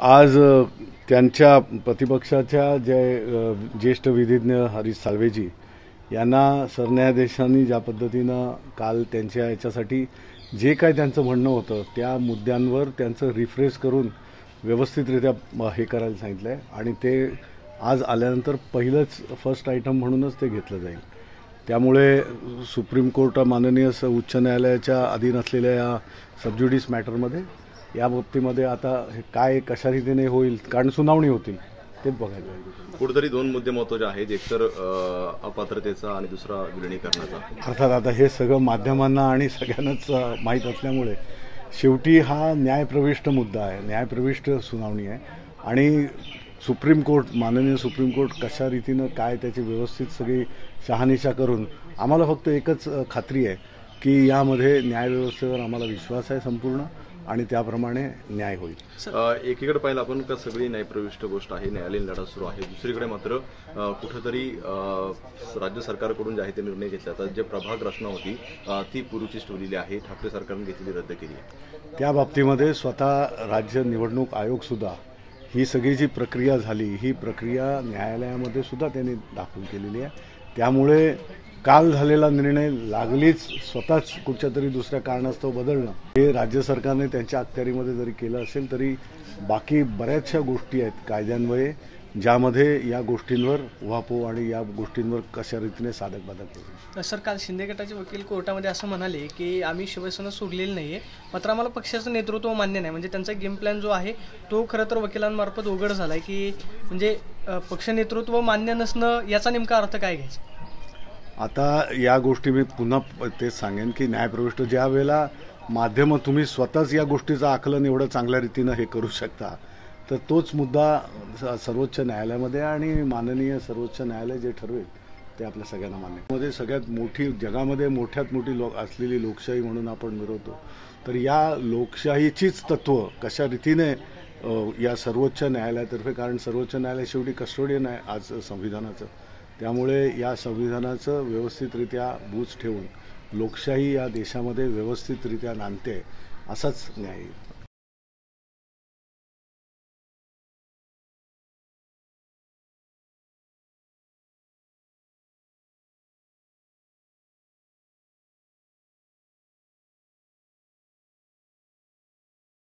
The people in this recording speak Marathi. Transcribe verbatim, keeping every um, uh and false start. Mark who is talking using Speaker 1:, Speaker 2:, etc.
Speaker 1: आज अ, त्यांच्या प्रतिपक्षाच्या जे अ, ज्येष्ठ विधिज्ञ हरीश साळवेजी यांना सरन्यायाधीशांनी ज्या पद्धतीनं काल त्यांच्या याच्यासाठी जे काय त्यांचं म्हणणं होतं त्या मुद्द्यांवर त्यांचं रिफ्रेश करून व्यवस्थितरित्या अ, हे करायला सांगितलं आहे आणि ते आज आल्यानंतर पहिलंच फर्स्ट आयटम म्हणूनच ते घेतलं जाईल. त्यामुळे सुप्रीम कोर्ट माननीय स उच्च न्यायालयाच्या अधीन असलेल्या या सबज्युडिस मॅटरमध्ये या बाबतीमध्ये आता हे काय कशा रीतीने होईल, कारण सुनावणी होतील तेच बघायचं.
Speaker 2: कुठेतरी दोन मुद्दे महत्त्वाचे आहेत, एक तर अपात्रतेचा आणि दुसरा विलिनीकरणाचा.
Speaker 1: अर्थात आता हे सगळं माध्यमांना आणि सगळ्यांनाच माहीत असल्यामुळे शेवटी हा न्यायप्रविष्ट मुद्दा आहे, न्यायप्रविष्ट सुनावणी आहे आणि सुप्रीम कोर्ट माननीय सुप्रीम कोर्ट कशा रीतीनं काय त्याची व्यवस्थित सगळी शहानिशा करून आम्हाला फक्त एकच खात्री आहे की यामध्ये न्यायव्यवस्थेवर आम्हाला विश्वास आहे संपूर्ण आणि त्याप्रमाणे न्याय होईल.
Speaker 2: एकीकडे पाहिलं आपण का सगळी न्यायप्रविष्ट गोष्ट आहे, न्यायालयीन लढा सुरू आहे, दुसरीकडे मात्र कुठंतरी राज्य सरकारकडून जे आहे ते निर्णय घेतला तर जे प्रभाग रचना होती ती पूर्वीचीच ठेवलेली आहे, ठाकरे सरकारने घेतलेली रद्द केली आहे.
Speaker 1: त्या बाबतीमध्ये स्वतः राज्य निवडणूक आयोगसुद्धा ही सगळी जी प्रक्रिया झाली ही प्रक्रिया न्यायालयामध्ये सुद्धा त्यांनी दाखल केलेली आहे. त्यामुळे काल झालेला निर्णय लागलीच स्वतःच कुठच्या तरी दुसऱ्या कारणास्तव बदलणं हे राज्य सरकारने त्यांच्या अखत्यारीमध्ये जरी केलं असेल तरी बाकी बऱ्याचशा गोष्टी आहेत कायद्यान्वये ज्यामध्ये या गोष्टींवर उहापोह आणि या गोष्टींवर कशा रीतीने साधक बाधक होईल.
Speaker 3: सर, काल शिंदे गटाचे वकील कोर्टामध्ये असं म्हणाले की आम्ही शिवसेना सोडलेली नाही आहे, मात्र आम्हाला पक्षाचं नेतृत्व मान्य नाही. म्हणजे त्यांचा गेम प्लॅन जो आहे तो खरं तर वकिलांमार्फत उघड झाला आहे की म्हणजे पक्ष नेतृत्व मान्य नसणं याचा नेमका अर्थ काय घ्यायचा.
Speaker 1: आता या गोष्टी मी पुन्हा तेच सांगेन की न्यायप्रविष्ट ज्या वेळेला माध्यमं तुम्ही स्वतःच या गोष्टीचं आकलन एवढं चांगल्या रीतीनं हे करू शकता तर तोच मुद्दा सर्वोच्च न्यायालयामध्ये आणि माननीय सर्वोच्च न्यायालय जे ठरवेल ते आपल्या सगळ्यांना मान्य. मध्ये सगळ्यात मोठी जगामध्ये मोठ्यात मोठी लोक असलेली लोकशाही म्हणून आपण मिरवतो तर या लोकशाहीचीच तत्त्व कशा रीतीने या सर्वोच्च न्यायालयातर्फे, कारण सर्वोच्च न्यायालय शेवटी कस्टोडियन आहे आज संविधानाचं, त्यामुळे या संविधानाचं व्यवस्थितरित्या बूज ठेवून लोकशाही या देशामध्ये व्यवस्थितरित्या नांदते असाच न्याय.